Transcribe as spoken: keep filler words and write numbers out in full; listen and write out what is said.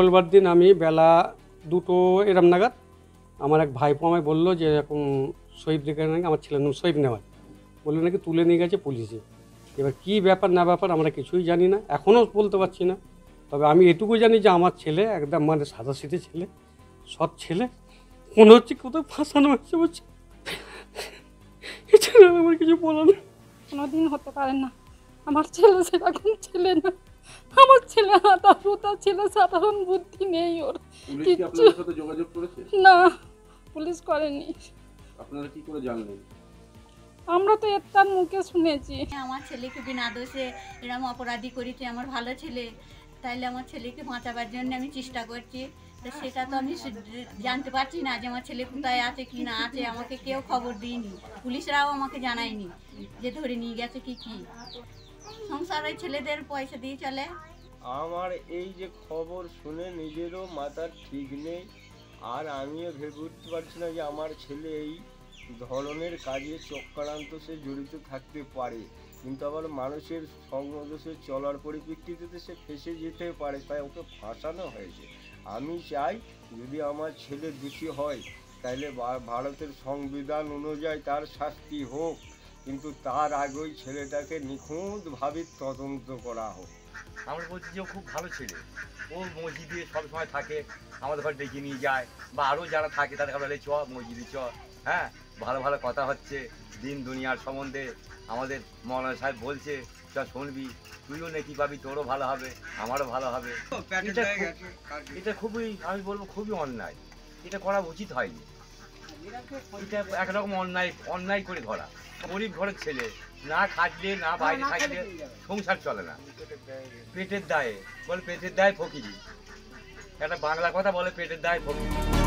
মঙ্গলবার দিন আমি বেলা দুটো এরম নাগাদ আমার এক ভাইপো আমায় বললো যে এরকম শহীদ রেখে নাকি আমার ছেলের নাম শহীদ নেওয়ার বললো নাকি তুলে নিয়ে গেছে পুলিশে। এবার কী ব্যাপার না ব্যাপার আমরা কিছুই জানি না, এখনও বলতে পারছি না। তবে আমি এটুকু জানি যে আমার ছেলে একদম মানে সাদাসিধে ছেলে, সৎ ছেলে, মনে হচ্ছে কোথাও ফাঁসানো হচ্ছে বলছে। এছাড়া আমার কিছু বলার নেই। কোনোদিন হতে পারে না, আমার ছেলে সেরকম ছেলে না। আমার ছেলে হাতা ফুতা ছেলে, সাধারণ বুদ্ধি নেই ওর। পুলিশ কি আপনাদের সাথে যোগাযোগ করেছে? না, পুলিশ করেনি। আপনারা কি করে জানলেন? আমরা তো এর তার মুখে শুনেছি। আমার ছেলেকে বিনা দোষে এরকম অপরাধী করেছে আমার ভালো ছেলে, তাইলে আমার ছেলেকে বাঁচাবার জন্য আমি চেষ্টা করছি। তো সেটা তো আমি জানতে পারছি না যে আমার ছেলে কোথায় আছে কি না আছে, আমাকে কেউ খবর দিইনি, পুলিশরাও আমাকে জানায়নি যে ধরে নিয়ে গেছে কি কি। সংসারে ছেলেদের পয়সা দিয়ে চলে। আমার এই যে খবর শুনে নিজেরও মাথার ঠিক নেই, আর আমিও ভেবে উঠতে পারছি না যে আমার ছেলে এই ধরনের কাজে চক্রান্ত সে জড়িত থাকতে পারে। কিন্তু আবার মানুষের সংঘর্ষে চলার পরিপ্রেক্ষিতে সে ফেসে যেতে পারে, তাই ওকে ফাঁসানো হয়েছে। আমি চাই যদি আমার ছেলে দোষী হয় তাহলে ভারতের সংবিধান অনুযায়ী তার শাস্তি হোক, কিন্তু তার আগেই ছেলেটাকে নিখুঁতভাবে তদন্ত করা হোক। আমরা বলছি যে ও খুব ভালো ছেলে, ও মসজিদে সবসময় থাকে, আমাদের ঘর ডেকে নিয়ে যায়, বা আরও যারা থাকে তাদের বলে চ মসজিদে চ, হ্যাঁ ভালো ভালো কথা হচ্ছে দিন দুনিয়ার সম্বন্ধে, আমাদের মৌলানা সাহেব বলছে চ শুনবি, তুইও নেকি পাবি, তোরও ভালো হবে আমারও ভালো হবে। এটা খুবই, আমি বলবো খুবই অন্যায়, এটা করা উচিত হয়নি। এটা একরকম অন্যায়, অন্যায় করে ধরা। গরিব ঘরের ছেলে, না খাটলে না বাইরে থাকলে সংসার চলে না, পেটের দায়ে বলে, পেটের দায়ে ফকিরি, একটা বাংলা কথা বলে পেটের দায়ে ফকিরি।